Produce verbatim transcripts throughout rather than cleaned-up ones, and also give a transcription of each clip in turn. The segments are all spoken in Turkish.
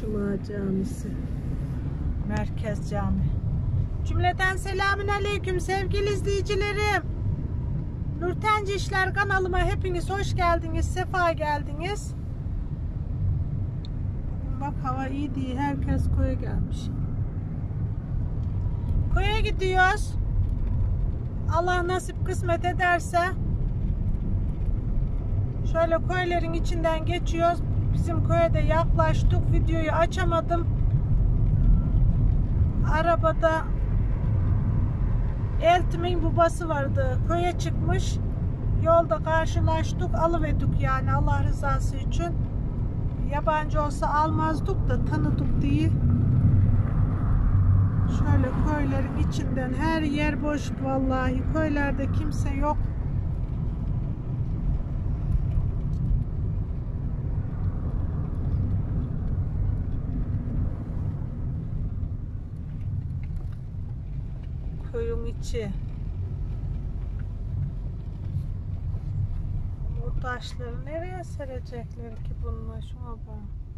Cuma Camisi. Merkez Cami. Cümleten selamün aleyküm sevgili izleyicilerim. Nurtenci İşler kanalıma hepiniz hoş geldiniz, sefa geldiniz. Bak hava iyi diye herkes koya gelmiş. Koya gidiyoruz. Allah nasip kısmet ederse şöyle koyların içinden geçiyoruz. Bizim köye de yaklaştık. Videoyu açamadım. Arabada eltimin babası vardı. Köye çıkmış. Yolda karşılaştık. Alıverdik yani Allah rızası için. Yabancı olsa almazdık da tanıdık diye. Şöyle köylerin içinden her yer boş vallahi. Köylerde kimse yok. Köyün içi. Bu taşları nereye serecekler ki bununla? Şuna bak.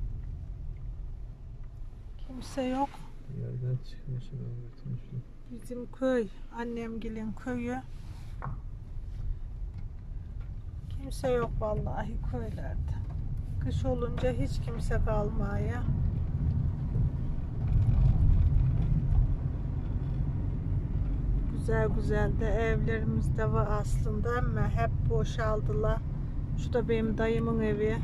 Kimse yok. Yerden çıkmış. Bizim köy, annemgilin köyü. Kimse yok vallahi köylerde. Kış olunca hiç kimse kalmaya. Güzel güzel de evlerimiz de var aslında ama hep boşaldılar. Şu da benim dayımın evi.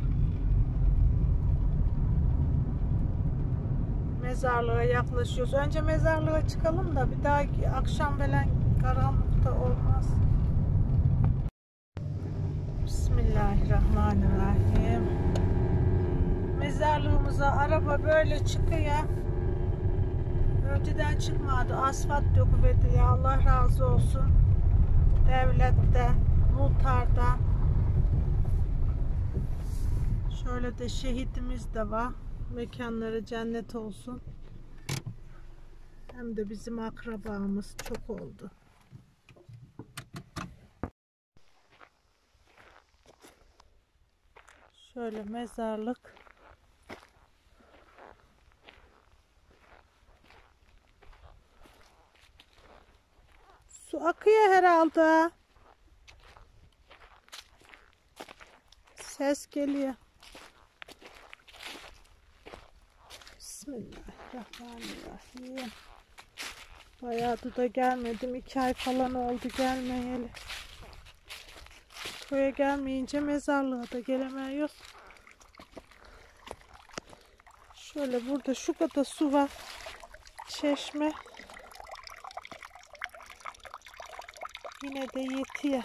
Mezarlığa yaklaşıyoruz. Önce mezarlığa çıkalım da bir daha akşam falan karanlıkta olmaz. Bismillahirrahmanirrahim. Mezarlığımıza araba böyle çıkıyor. Önceden çıkmadı. Asfalt döküverdi ya. Allah razı olsun. Devlette, muhtarda. Şöyle de şehitimiz de var. Mekanları cennet olsun. Hem de bizim akrabamız çok oldu. Şöyle mezarlık. Su akıyor herhalde. Ses geliyor. Bismillahirrahmanirrahim. Bayağı da gelmedim. İki ay falan oldu gelmeyeli. Köye gelmeyince mezarlığa da gelemiyoruz. Şöyle burada şu kadar su var. Çeşme. Yine de yetiyor.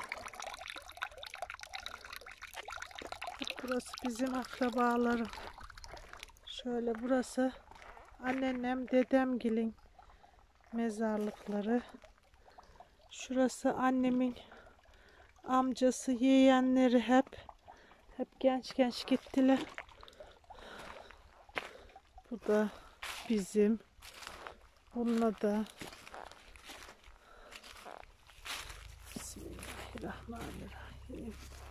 Burası bizim akrabalarım. Şöyle burası anneannem, dedemgilin mezarlıkları. Şurası annemin amcası, yeğenleri hep hep genç genç gittiler. Bu da bizim. Bununla da Bismillahirrahmanirrahim.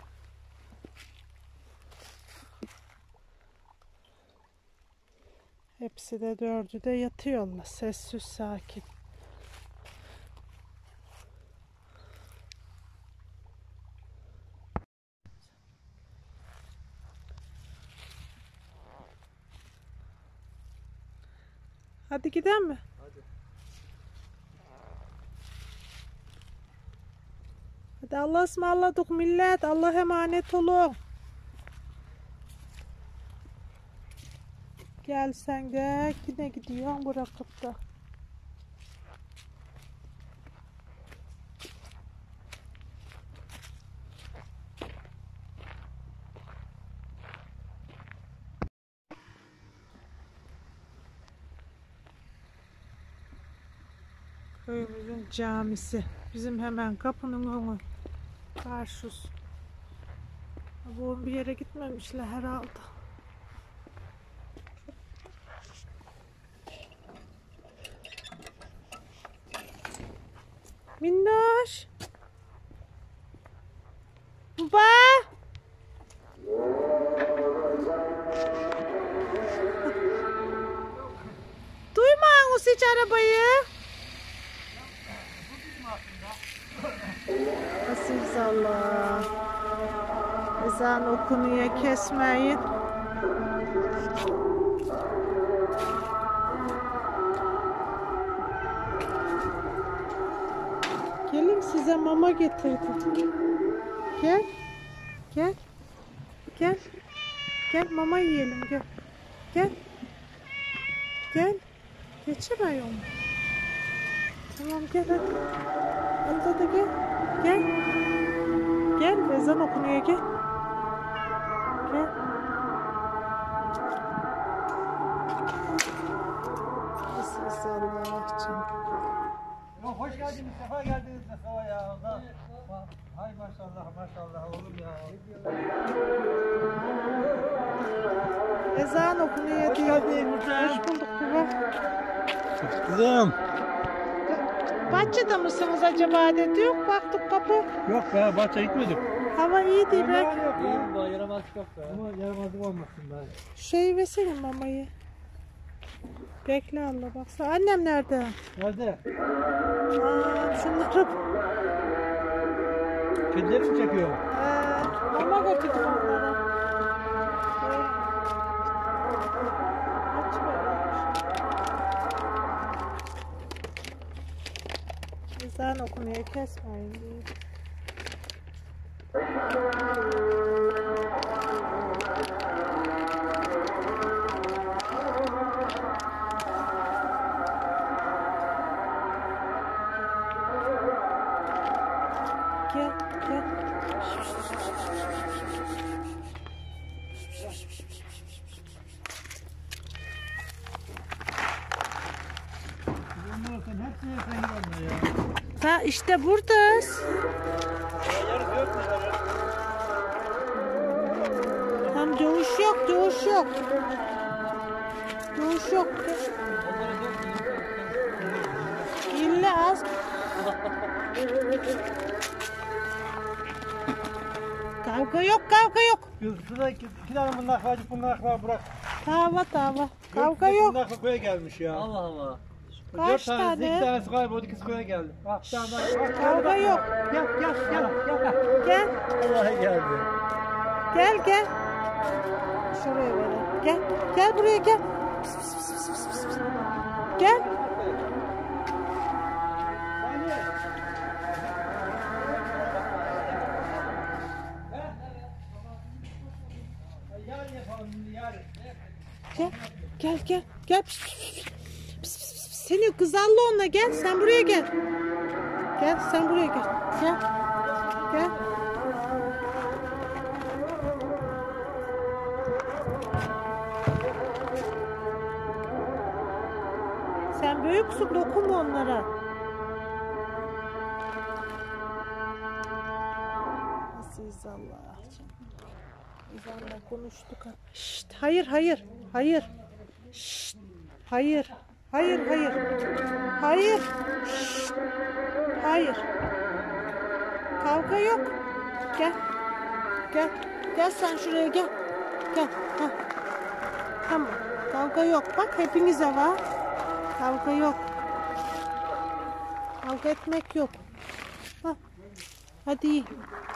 Hepsi de dördü de yatıyorlar. Sessiz, sakin. Hadi gidelim mi? Hadi. Hadi Allah'a ısmarladık millet. Allah'a emanet olun. Gel sen de yine gidiyorsun bırakıp da. Köyümüzün camisi. Bizim hemen kapının önü. Karşısı. Bu bir yere gitmemişler herhalde. Minnoş. Baba. arabayı. Aziz Allah. Ezan okunuyor, kesmeyin. Gelin, size mama getirdim. Gel. Gel. Gel. Gel mama yiyelim, gel. Gel. Gel. Geçemiyorum. Tamam gel hadi. Hadi da gel. Gel. Gel, ezan okunuyor, gel. Gel. Aziz Allah canım. Hoş geldiniz, sefa geldiniz sefa ya. Allah. Hay maşallah maşallah oğlum ya. Ezan okunuyor Hoş diyor. geldin Muhtar. Hoş bulduk baba. Kızım. Bahçede misiniz acaba dedi. Baktık kapı. Yok be, bahçe gitmedik. Hava iyi değil be. İyiyim bu, yaramazlık yok be. Ama yaramazlık olmasın be. Şey versene mamayı. Bekle Allah baksana. Annem nerede? Nerede? Aa, şunları. Kedileri mi çekiyor? Ee, mama götürdüm onlara. Ee, aç böyle. Ezan okunuyor, kesmeyin diye. Gel, gel. Bunlar sen hepsini sen onunla ya. Ha işte buradayız. Yarısı yok mu? Tam dövüş yok, dövüş yok. Dövüş yok. İlle az. Kavga yok, kavga yok. Şurada iki, iki tane bunlar var, bunlar var bırak. Tava tava. Kavga yok. Bunlar köye gelmiş ya. Allah Allah. Kaç Dört tanesi, tane? iki tanesi kayboldu, ikisi köye geldi. Ah, bir tane daha. Kavga yok. Gel, gel, gel, gel. Gel, Vallahi geldi. gel, gel. Şuraya verelim. Gel, gel buraya gel. Pıs, pıs, pıs, pıs, pıs, pıs. Gel. Yarın yapalım, yarın. Gel, gel, gel, gel. Pis, pis, pis, pis, pis, pis. Seni kızarlı onunla gel. Sen buraya gel. Gel, sen buraya gel. Gel, gel. Sen büyüksün, dokunma onlara. Aziz Allah. Ezanla konuştuk. Şşt, hayır, hayır, hayır. Şşt, hayır, hayır, hayır. Hayır. Şşt, hayır. Kavga yok. Gel. Gel. Gel sen şuraya gel. Gel. Heh. Tamam. Kavga yok. Bak hepinize var. Kavga yok. Kavga etmek yok. Heh. Hadi iyi.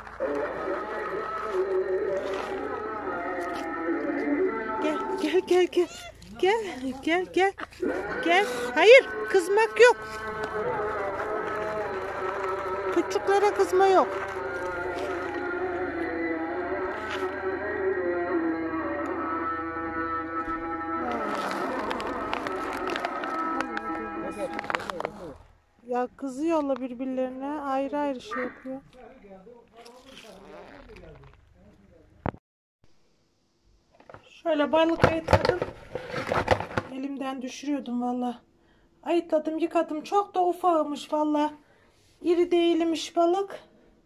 Gel, gel, gel, gel. Gel, gel, gel. Gel. Hayır, kızmak yok. Küçüklere kızma yok. Ya kızıyorlar birbirlerine, ayrı ayrı şey yapıyor. Şöyle balık ayıtladım. Elimden düşürüyordum valla. Ayıtladım, yıkadım. Çok da ufakmış valla. İri değilmiş balık.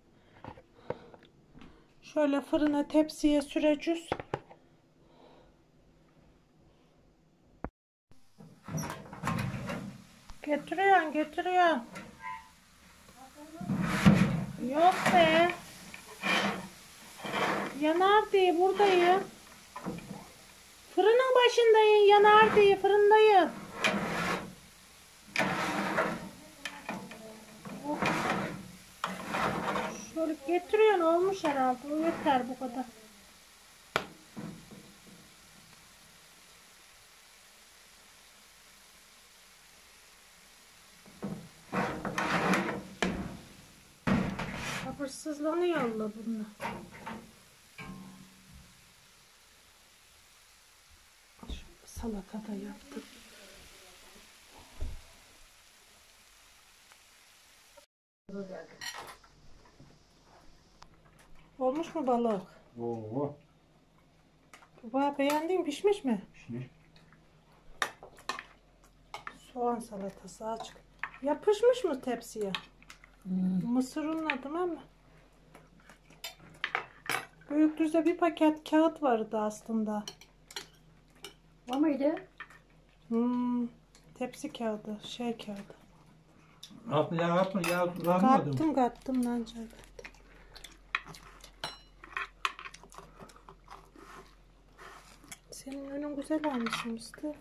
Şöyle fırına, tepsiye süreceğiz. Getiriyorsun, getiriyorsun. Yok be. Yanar diye buradayım. Fırının başındayım, yanar diye fırındayım. Getiriyorsun olmuş herhalde. O yeter bu kadar. Sabırsızlanıyor Allah bununla. Şöyle salata da yaptım. Olmuş mu balık? Oo. Baba beğendin, pişmiş mi? Pişmiş. Soğan salatası açık. Yapışmış mı tepsiye? Hmm. Mısır unladım ama. Büyüklüğünde bir paket kağıt vardı aslında. O muydu? Hmm, tepsi kağıdı, şey kağıdı. Altına yağ atma, yağ kullanmadım. Kattım kattım lan canım. Senin önün güzel olmuş Mustafa.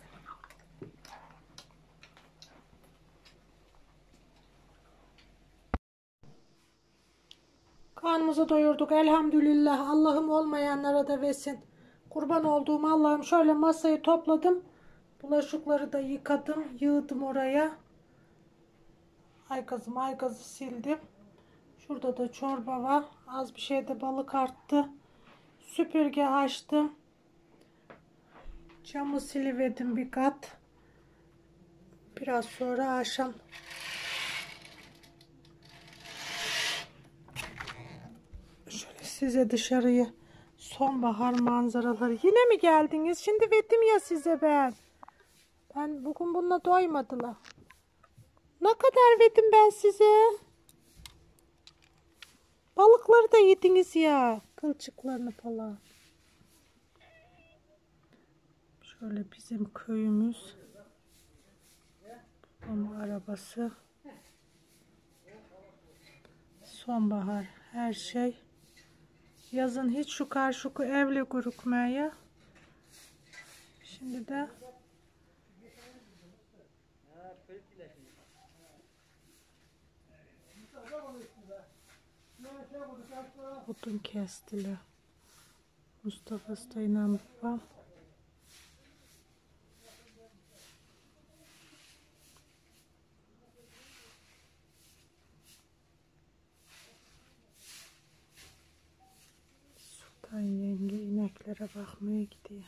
Karnımızı doyurduk elhamdülillah. Allah'ım olmayanlara da versin. Kurban olduğum Allah'ım, şöyle masayı topladım. Bulaşıkları da yıkadım. Yığdım oraya. Aygazım aygazı sildim. Şurada da çorba var. Az bir şey de balık arttı. Süpürge açtım. Camı siliverdim bir kat. Biraz sonra akşam şöyle size dışarıyı, sonbahar manzaraları. Yine mi geldiniz? Şimdi verdim ya size ben. Ben bugün bununla doymadılar. Ne kadar verdim ben size? Balıkları da yediniz ya. Kılçıklarını falan. Şöyle bizim köyümüz. Babamın arabası. Sonbahar her şey. Yazın hiç şu karşıku evli görükmeye. Şimdi de odun kestiler. Mustafa Usta'yla babam. Sultan yenge ineklere bakmaya gidiyor.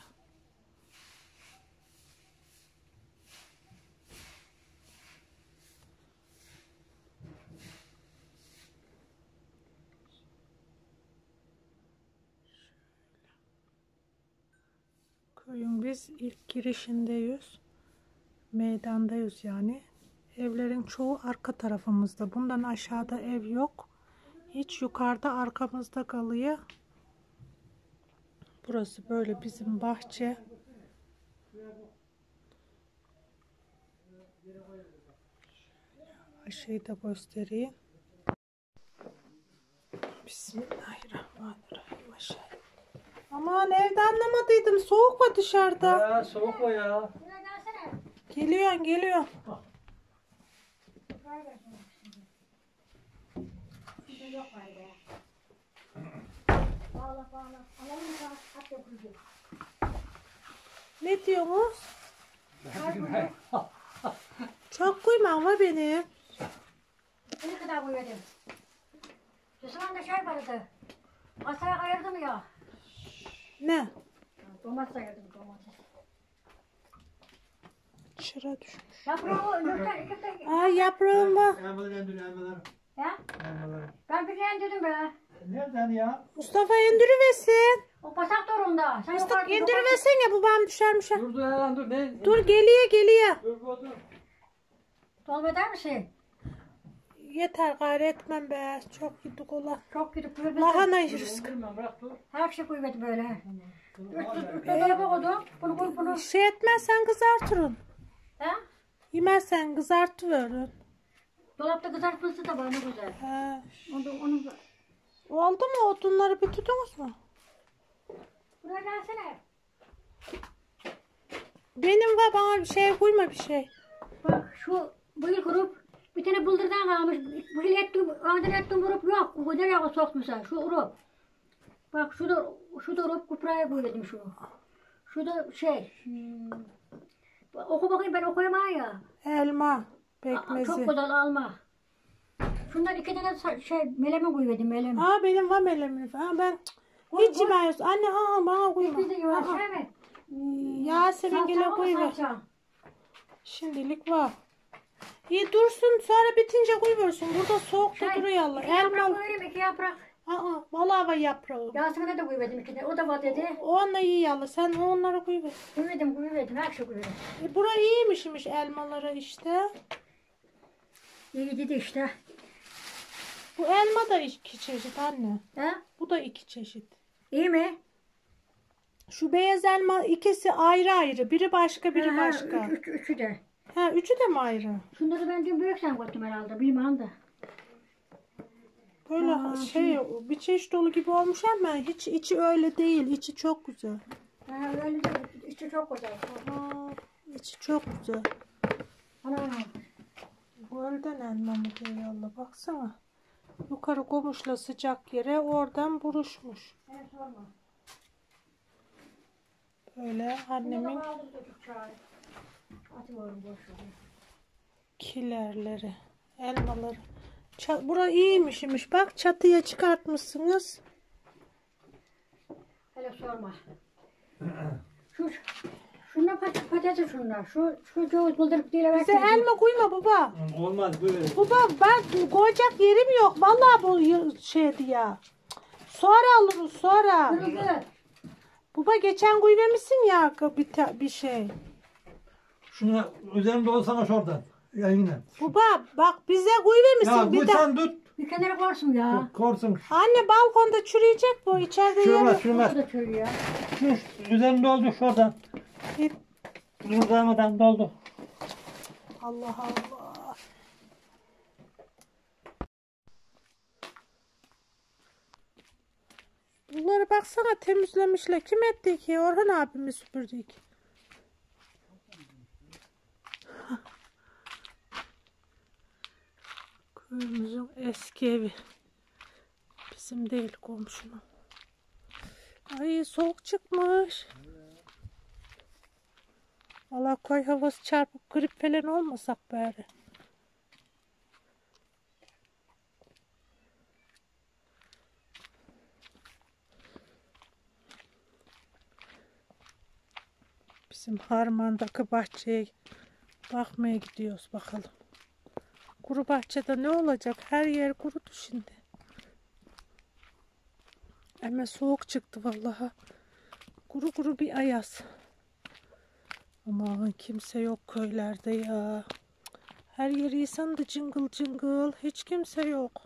Köyün biz ilk girişindeyiz. Meydandayız yani. Evlerin çoğu arka tarafımızda. Bundan aşağıda ev yok. Hiç yukarıda arkamızda kalıyor. Burası böyle bizim bahçe. Aşağıda göstereyim. Bismillahirrahmanirrahim. Aşağı. Aman evde anlamadıydım. Soğuk mu dışarıda? Ya soğuk o ya. Geliyorsun geliyorsun. Ne diyorsunuz? Çok koyma ama beni. Ne kadar koyuyordum? Düşman da şey vardı. Masaya ayırdım ya. Ne? Domates ayırdım, domates. Çıra düşmüş. Yaprağı yurtta yurtta. Ay yaprağım var. Elmalar endür elmalar. Ya? Elmalar. Ben bir dedim be. Nereden ya? Mustafa indiriversin. O basak durumda. Sen Mustafa yukarı- indiriversene, babam düşermiş. Dur dur hemen dur. Ne? Dur geliyor geliyor. Dur dur dur. Dolma eder misin? Yeter gayrı etmem be. Çok yedik ola. Çok gidip buyur. Lahana yeriz. Bilmem bırak dur. Her şey koyuyordu böyle. Üstü üstü dolaba koydum. Bunu koy bunu. Şey etmezsen kızartırın. He? Yemezsen kızartıverin. Dolapta kızartması da var ne güzel. He. Onu, onu... Oldu mu? Odunları bitirdiniz mu? Buraya gelsene. Benim var, bana bir şey koyma bir şey. Bak şu bıyık kurup Bir tane bıldırdan kalmış. Bu hile ettim, önden ettim vurup yok. Bu nereye sokmuşsa şu urup. Bak şu da şu da urup kupraya koydum şunu. Şu da şey. Hmm, oku bakayım ben okuyamam ya. Elma Aa, pekmezi. çok güzel alma. Şundan iki tane sa- şey meleme koyuyordum meleme. Aa benim var melemin. Ha ben hiç yemiyoruz. Anne aa bana koyma. Biz de yiyoruz Aa, şey mi? Yasemin gele Salça koyuver. mı salça? Şimdilik var. İyi dursun sonra bitince koyuversin. Burada soğukta Şey, duruyor Allah. iki yaprak Elmalı. koyayım iki yaprak. Aa vallahi var yaprağı. Yasemin'e de koyuyordum iki tane. O da var dedi. Onunla iyi yalı. Sen onlara koyuver. Koyuyordum koyuyordum. Her şey koyuyordum. E, bura iyiymişmiş elmalara işte. İyi dedi işte. Bu elma da iki çeşit anne. He? Bu da iki çeşit. İyi mi? Şu beyaz elma ikisi ayrı ayrı. Biri başka biri Ha, ha, başka. Üç, üç, üçü de. Ha üçü de mi ayrı? Şunları ben dün büyük sen koydum herhalde. Bilmem de. Böyle Ha, şey bir çeşit dolu gibi olmuş ama hiç içi öyle değil. İçi çok güzel. Ha, öyle de içi çok güzel. Aa, içi çok güzel. Ana. Gölden elma mı diyor Allah baksana. Yukarı komuşla sıcak yere oradan buruşmuş. Ben sorma. Böyle annemin Aldım çocuk çağırıp. Atıyorum boş ver. kilerleri, elmaları. Ça- Bura iyiymişmiş. Bak çatıya çıkartmışsınız. Hele sorma. Şu şuna pat patates şunlar. Şu şu ceviz bıldırıp değil Bize elma koyma baba. Olmaz böyle. Baba ben koyacak yerim yok. Vallahi bu y- şeydi ya. Sonra alırız sonra. Kırmızı. Baba geçen koymamışsın ya bir, ta- bir şey. Şunu üzerinde olsana şuradan. Ya yine. Baba bak bize koymamışsın Ya bir bu de. sen tut. Bir kenara koysun ya. Korsun. Anne balkonda çürüyecek bu içeride Şurada yeri. şurada. Bu da çürüyor. Şu üzerinde oldu şuradan. Bir- Uzamadan doldu. Allah Allah. Bunları baksana temizlemişler. Kim etti ki? Orhan abimiz süpürdük. Köyümüzün eski evi. Bizim değil komşunun. Ay soğuk çıkmış. Valla koy havası çarpıp grip falan olmasak bari. Bizim harmandaki bahçeye bakmaya gidiyoruz bakalım. Kuru bahçede ne olacak? Her yer kurudu şimdi. Ama soğuk çıktı vallahi. Kuru kuru bir ayaz. Aman kimse yok köylerde ya. Her yer insandı cıngıl cıngıl. Hiç kimse yok.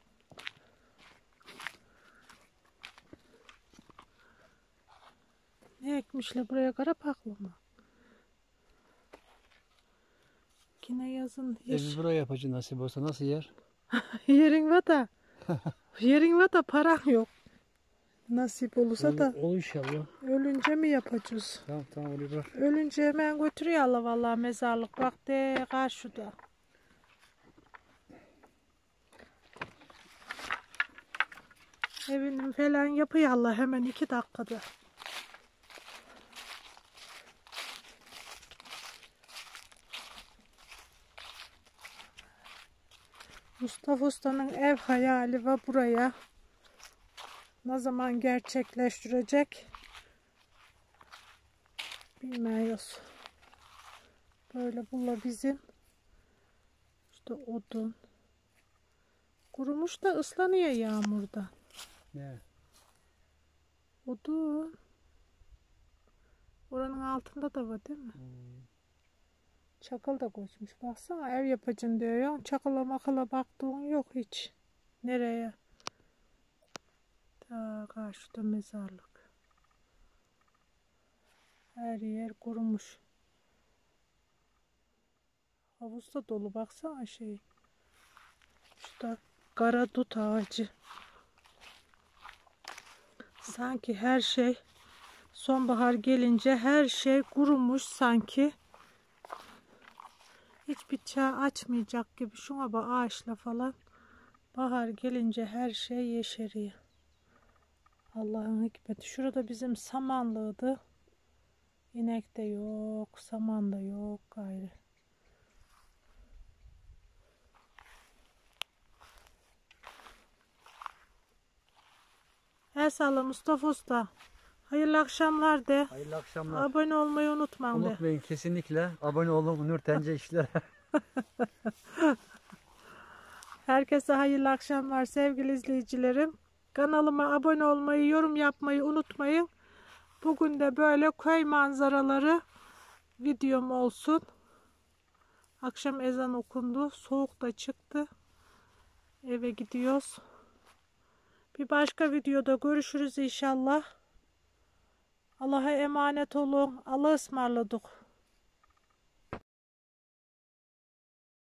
Ne ekmişler buraya karapaklı mı? Yine yazın Evi buraya yapacağım nasip olsa nasıl yer? yerin var da yerin var da paran yok. Nasip olursa da Ol inşallah. ölünce mi yapacağız? Tamam tamam orayı bırak. Ölünce hemen götürüyor Allah vallahi mezarlık. Bak de karşıda. Evinin falan yapıyor Allah hemen iki dakikada. Mustafa Usta'nın ev hayali var buraya. Ne zaman gerçekleştirecek bilmiyoruz. Böyle bunlar bizim. İşte odun. Kurumuş da ıslanıyor yağmurda. Ne? Odun. Oranın altında da var değil mi? Hmm. Çakıl da koşmuş. Baksana ev yapacaksın diyor ya. Çakıla makala baktığın yok hiç. Nereye? Ta karşıda mezarlık. Her yer kurumuş. Havuz da dolu baksana şey. Şurada kara dut ağacı. Sanki her şey sonbahar gelince her şey kurumuş sanki. hiçbir çağ açmayacak gibi. Şuna bak, ağaçla falan. Bahar gelince her şey yeşeriyor. Allah'ın hikmeti. Şurada bizim samanlığıydı. İnek de yok, saman da yok gayrı. El salla Mustafa Usta. Hayırlı akşamlar de. Hayırlı akşamlar. Abone olmayı unutmayın de. Unutmayın kesinlikle. Abone olun Nurtence işlere. Herkese hayırlı akşamlar sevgili izleyicilerim. Kanalıma abone olmayı, yorum yapmayı unutmayın. Bugün de böyle köy manzaraları videom olsun. Akşam ezan okundu. Soğuk da çıktı. Eve gidiyoruz. Bir başka videoda görüşürüz inşallah. Allah'a emanet olun. Allah'a ısmarladık.